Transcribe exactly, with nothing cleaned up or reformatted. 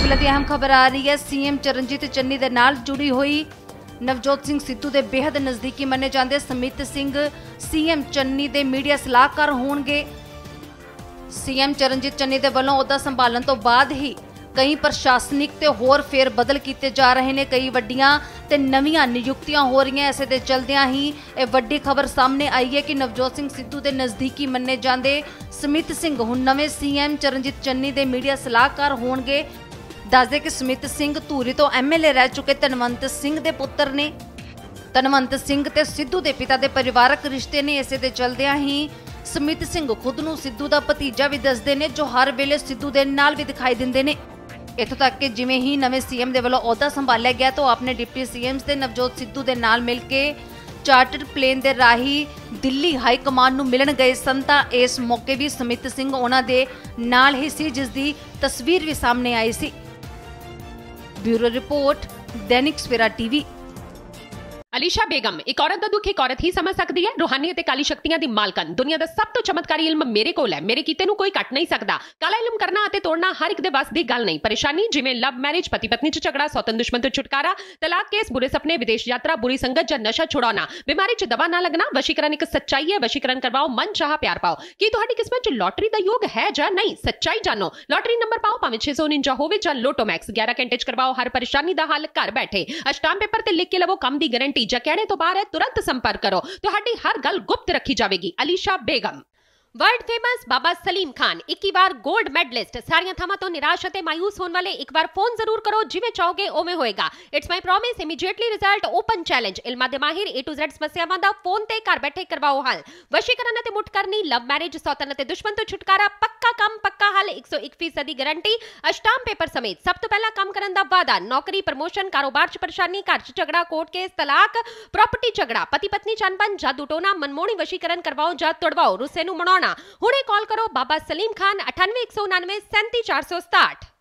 ਵੇਲੇ ਦੀ ਅਹਿਮ ਖबर आ रही है। सीएम चरणजीत चन्नी दे नाल जुड़ी हुई नवजोत सिंह सिद्धू के बेहद नज़दीकी मन्ने जाते स्मित सिंह सीएम चन्नी के मीडिया सलाहकार होणगे। सीएम चरणजीत चन्नी के वलों अहुदा संभालण तो बाद ही कई प्रशासनिक ते होर फेर बदल किए जा रहे हैं। कई वड्डियां ते नवीं नियुक्तियां हो रही हैं। इसे दे चलदियां ही यह वड्डी खबर सामने आई है कि नवजोत सिंह सिद्धू के नज़दीकी मन्ने जाते स्मित सिंह हुण नवें सीएम चरणजीत चन्नी के मीडिया सलाहकार होणगे। दस दे कि स्मित सिंह धूरी तो एम एल ए रह चुके धनवंत सिंह के पुत्र ने। धनवंत सिंह ते सिद्धू के पिता के परिवारक रिश्ते ने। इसे दे चलदियां ही स्मित सिंह खुद नूं सिद्धू का भतीजा भी दसदे ने, जो हर वेले सिद्धू दे नाल भी दिखाई दिंदे ने। इत्थों तक कि जिवें ही नवें सीएम दे वल्लों अहुदा संभालिया गया तो अपने डिप्टी सीएम से नवजोत सिद्धू दे नाल मिल के चार्टर्ड प्लेन दे राही दिल्ली हाई कमान नूं मिलन गए सन। तां इस मौके भी स्मित सिंह उन्हां दे नाल ही सी, जिस दी तस्वीर भी सामने आई सी। Bureau report Dainik Savera TV. Alisha बेगम एक औरत का दुख एक औरत ही समझ सकती है। रूहानी ते काली शक्तियां दी मालकन दुनिया दा सब तो चमत्कारी इल्म मेरे कोल है। मेरे कीते नूं कोई कट नहीं सकता। काला इल्म करना अते तोड़ना हर एक दे बस दी गल नहीं। परेशानी जिवें लव मैरिज, पति पत्नी च झगड़ा, सौतन दुश्मन तो छुटकारा, तलाक केस, बुरे सपने, विदेश यात्रा, बुरी संगत या नशा छुड़ाना, बीमारी च दवा ना लगना, वशीकरण एक सच्चाई है। वशीकरण करवाओ, मन चाह प्यार पाओ। की तुहाडी किस्मत च लॉटरी दा योग है जां नहीं? सच्चाई जानो। लॉटरी नंबर पाओ, भावें छे सौ उनंजा होवे जां लोटो मैक्स। ग्यारह घंटे च करवाओ हर परेशानी दा हल घर बैठे। अष्टाम पेपर ते लिख के लवो कम दी गारंटी। जां कहणे तो बाहर तुरंत संपर्क करो, तुहाडी हर गल गुप्त रखी जाएगी। अलीशा बेगम। वर्ल्ड फेमस बाबा सलीम खान इक्की बार गोल्ड मेडलिस्ट। सारियां थावां तो निराश ते मायूस होने वाले एक बार फोन जरूर करो, जिवें चाहोगे उवें होएगा। It's my promise, immediately result, open challenge. इल्मां दे माहिर ए टू ज़ेड समस्यावां दा फोन ते घर बैठे करवाओ हल। वशीकरण ते मुठ करनी, लव मैरिज, सौतन ते दुश्मन तो छुटकारा, पक्का काम पक्का हल, एक सौ एक फीसदी गारंटी, अष्टाम पेपर समेत। सब तो पहला काम करन दा वादा, नौकरी, प्रमोशन, कारोबार च परेशानी, घर च झगड़ा, कोर्ट केस, तलाक, प्रॉपर्टी झगड़ा, पति पत्नी च अनबन, जादू टोना, मनमोहनी वशीकरण करवाओ जां तोड़वाओ, रुस्से नूं मनाउणा। हुणे कॉल करो बाबा सलीम खान अठानवे एक सौ उनानवे सैंती चार सौ सताहठ।